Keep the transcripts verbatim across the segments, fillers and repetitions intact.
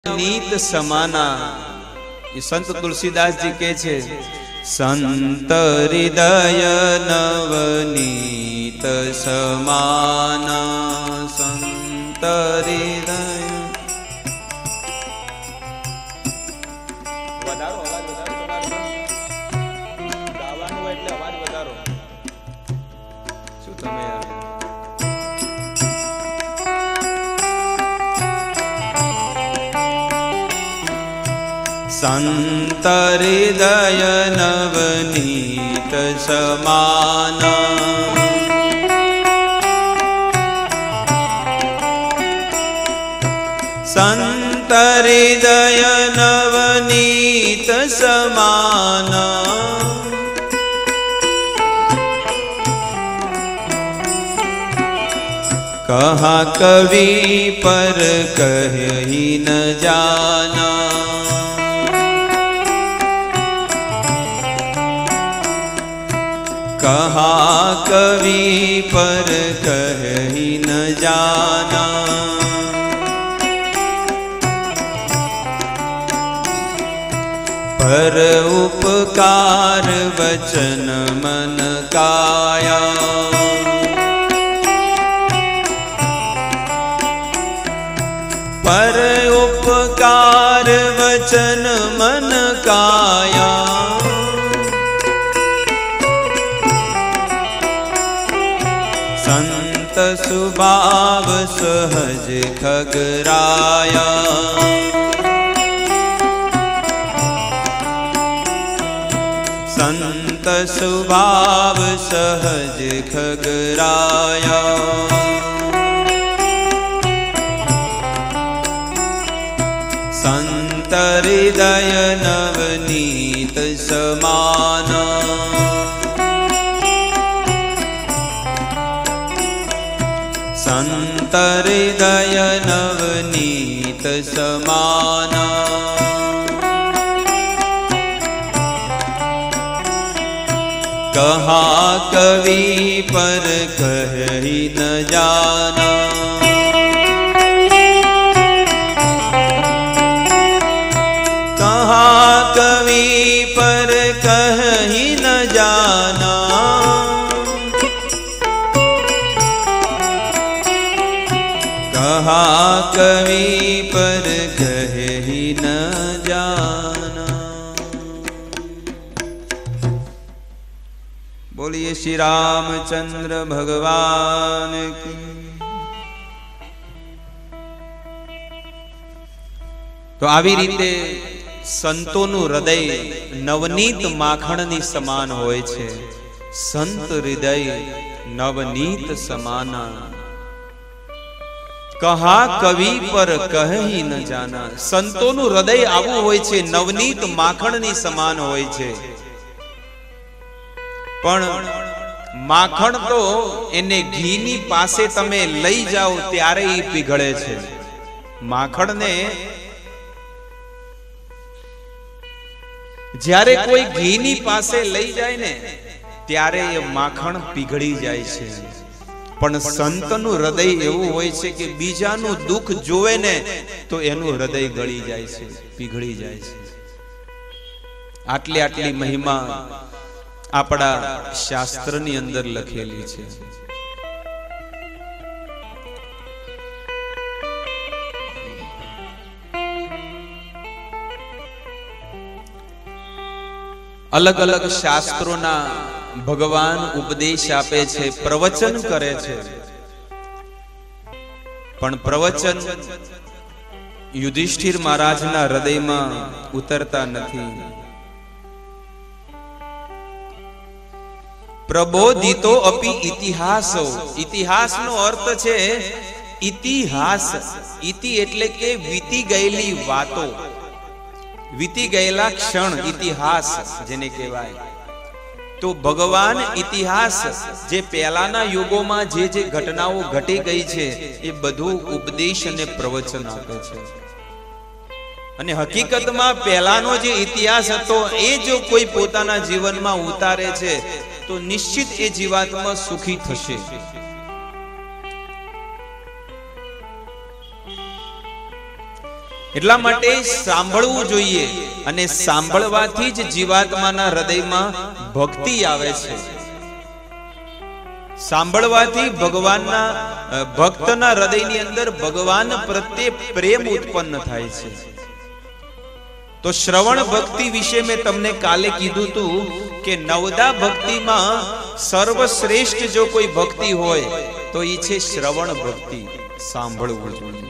नीत समाना। ये संत तुलसीदास जी के छे संत हृदय नवनीत समाना। संत हृदय संत हृदय नवनीत समाना। संत हृदय नवनीत समाना। कहा कवि पर कही न जाना। कहा कवि पर कही न जाना। पर उपकार वचन मन काया। पर उपकार वचन मन काया। संत सुभाव सहज खगराया। संत सुभाव सहज खगराया। संत हृदय नवनीत समाना। संत हृदय नवनीत समाना। कहा कवि पर कही न जाना। कहा कवि पर कही न जाना। कहा कवि पर कही न जाना। बोलिए श्री रामचंद्र भगवान की। तो આવી રીતે સંતોનું હૃદય નવનીત માખણની સમાન હોય છે। સંત હૃદય નવનીત સમાના। कहा कवि पर कही न जाना। संतोनु हृदय आवु होय छे, नवनीत माखणनी समान होय छे। पण माखण तो एने घीनी पासे तमे लई जाओ त्यारे ई पीघळे छे। माखण ने ज्यारे कोई घीनी पासे लई जाय ने त्यारे ए माखण पीघળી જાય છે। પણ સંતનું હૃદય એવું હોય છે કે બીજાનું દુઃખ જોવે ને તો એનું હૃદય ગળી જાય છે, પીઘળી જાય છે। આટલી આટલી મહિમા આપણા શાસ્ત્રની અંદર લખેલી છે। अलग अलग शास्त्रोना भगवान उपदेश आपे छे, प्रवचन करे छे। पण प्रवचन युधिष्ठिर महाराजना हृदयमां उतरता नथी। प्रबोधितो अपि इतिहासो। इतिहासनो अर्थ छे इतिहास। इति एटले के वीती गયેલી વાતો, वीती गયેલા क्षण इतिहास जेने कहेवाय। तो भगवान इतिहास जे पहलाना युगों में जे जे घटनाओं घटी गई छे ए बधु उपदेश अने प्रवचन आपे छे। अने हकीकत में पहलानो जे इतिहास हतो ए जो कोई पोताना जीवन में उतारे छे तो निश्चित ए जीवात्मा सुखी थशे। એટલા માટે સાંભળવું જોઈએ, અને સાંભળવાથી જ જીવાત્માના હૃદયમાં ભક્તિ આવે છે. સાંભળવાથી ભગવાનના ભક્તના હૃદયની અંદર ભગવાન પ્રત્યે પ્રેમ ઉત્પન્ન થાય છે. તો શ્રવણ ભક્તિ વિશે મેં તમને કાલે કીધું હતું કે નવદા ભક્તિમાં સર્વશ્રેષ્ઠ જો કોઈ ભક્તિ હોય તો એ છે શ્રવણ ભક્તિ, સાંભળવું જોઈએ.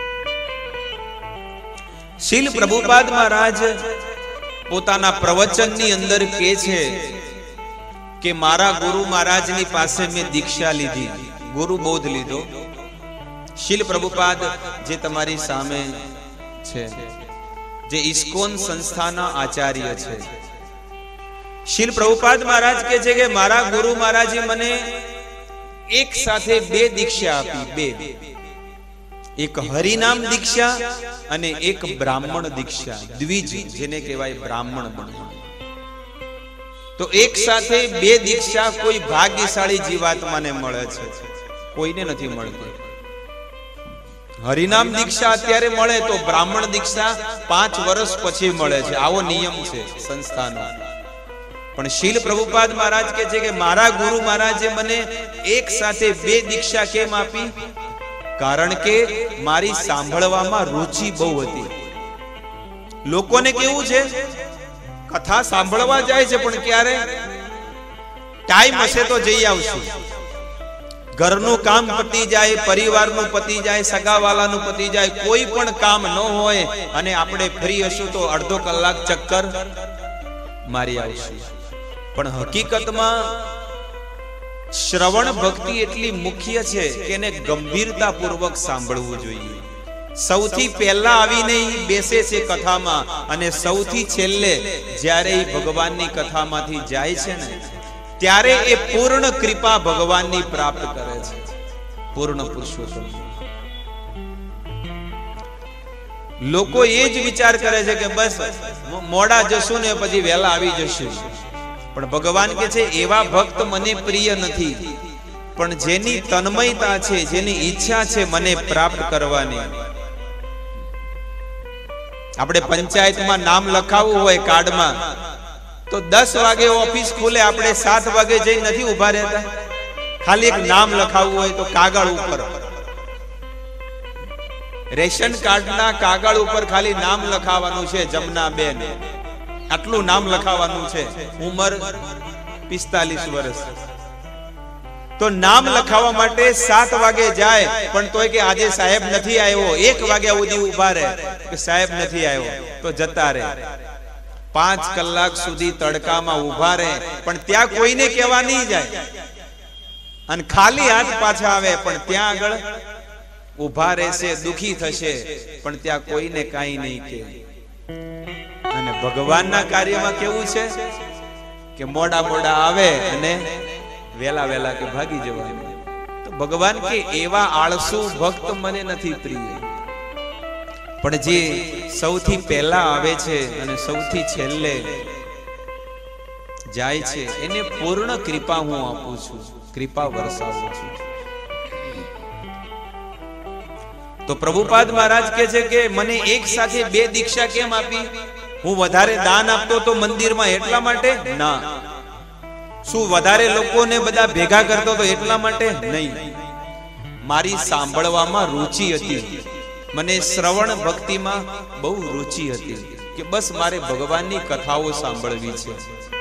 શીલ પ્રભુપાદ મહારાજ પોતાના પ્રવચનની અંદર કહે છે કે મારા ગુરુ મહારાજની પાસે મેં દીક્ષા લીધી, ગુરુ બોધ લીધો. શીલ પ્રભુપાદ જે તમારી સામે છે, જે ઇસ્કોન સંસ્થાના આચાર્ય છે, શીલ પ્રભુપાદ મહારાજ કહે છે કે મારા ગુરુ મહારાજે મને એક સાથે બે દીક્ષા આપી, બે, એક હરિનામ દીક્ષા અને એક બ્રાહ્મણ દીક્ષા, દ્વિજ જેને કહેવાય બ્રાહ્મણ બનવું. તો એક સાથે બે દીક્ષા કોઈ ભાગ્યશાળી જીવાત્માને મળે છે, કોઈને નથી મળતી. હરિનામ દીક્ષા અત્યારે મળે તો બ્રાહ્મણ દીક્ષા પાંચ વર્ષ પછી મળે છે, આવો નિયમ છે સંસ્થાનો. પણ શીલ પ્રભુપાદ મહારાજ કહે છે કે મારા ગુરુ મહારાજે મને એક સાથે બે દીક્ષા કેમ આપી? કારણ કે મારી સાંભળવામાં રુચિ બહુ હતી. લોકોને કેવું છે, કથા સાંભળવા જાય છે પણ ક્યારે ટાઈમ હશે તો જઈ આવશું. ઘરનું કામ પતી જાય, પરિવારનું પતી જાય, સગાવાલાનું પતી જાય, કોઈ પણ કામ ન હોય અને આપણે ફ્રી હશું તો અડધો કલાક ચક્કર મારી આવશું. પણ હકીકતમાં શ્રવણ ભક્તિ એટલી મુખ્ય છે કે એને ગંભીરતા પૂર્વક સાંભળવું જોઈએ. સૌથી પહેલા આવીને બેસે છે કથામાં, અને સૌથી છેલ્લે જ્યારે ભગવાનની કથામાંથી જાય છે ને ત્યારે એ પૂર્ણ કૃપા ભગવાનની પ્રાપ્ત કરે છે, પૂર્ણ પુરુષોત્તમ. લોકો એ જ વિચાર કરે છે કે બસ મોડા જશું ને પછી વહેલા આવી જશું. પણ ભગવાન કે છે એવા ભક્ત મને પ્રિય નથી, પણ જેની તન્મયતા છે, જેની ઈચ્છા છે મને પ્રાપ્ત કરવાની. આપણે પંચાયતમાં નામ લખાવવું હોય કાર્ડમાં તો દસ વાગે ઓફિસ ખુલે, આપણે સાત વાગે જઈ નથી ઉભા રહેતા. ખાલી એક નામ લખાવવું હોય તો કાગળ ઉપર, રેશન કાર્ડના કાગળ ઉપર ખાલી નામ લખાવવાનું છે, જમના બેન, આટલું નામ લખાવવાનું છે, ઉંમર પિસ્તાલીસ વર્ષ. તો નામ લખાવવા માટે સાત વાગે જાય, પણ તોય કે આજે સાહેબ નથી આવ્યો, એક વાગ્યા સુધી ઉભા રહે કે સાહેબ નથી આવ્યો, તો જતા રહે. પાંચ કલાક સુધી તડકામાં ઉભા રહે, પણ ત્યાં કોઈને કહેવા નહીં જાય, અને ખાલી હાથ પાછા આવે, પણ ત્યાં આગળ ઉભા રહેશે, દુખી થશે, પણ ત્યાં કોઈને કાંઈ નહીં કહે. અને ભગવાનના કાર્યમાં કેવું છે કે મોડા મોડા આવે અને વેલા વેલા કે ભાગી જવાનું. તો ભગવાન કે એવા આળસુ ભક્ત મને નથી પ્રિય, પણ જે સૌથી પહેલા આવે છે અને સૌથી છેલ્લે જાય છે એને પૂર્ણ કૃપા હું આપું છું, કૃપા વરસાવું છું. તો પ્રભુપાદ મહારાજ કહે છે કે મને એક સાથે બે દીક્ષા કેમ આપી? હું વધારે દાન આપતો તો મંદિરમાં એટલા માટે ના. શું વધારે લોકોને બધા ભેગા કરતો તો એટલા માટે નહીં. મારી સાંભળવામાં રુચિ હતી, મને શ્રવણ ભક્તિમાં બહુ રુચિ હતી કે બસ મારે ભગવાનની કથાઓ સાંભળવી છે.